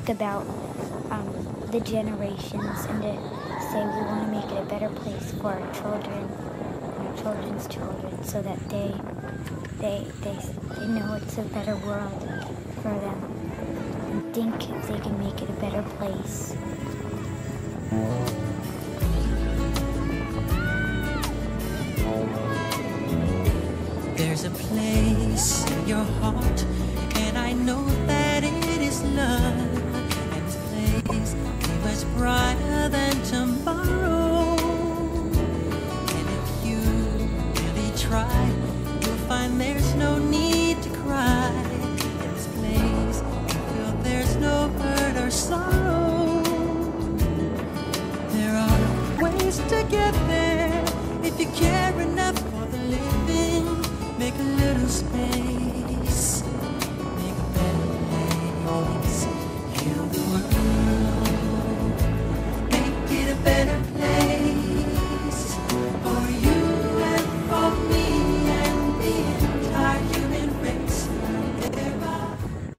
think about the generations and to say we want to make it a better place for our children and our children's children, so that they know it's a better world for them and think if they can make it a better place. There's a place in your heart, and I know that